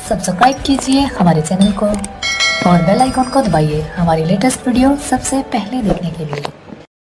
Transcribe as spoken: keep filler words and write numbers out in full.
Subscribe कीजिए हमारे channel को और बेल आइकॉन को दबाइए हमारी लेटेस्ट वीडियो सबसे पहले देखने के लिए।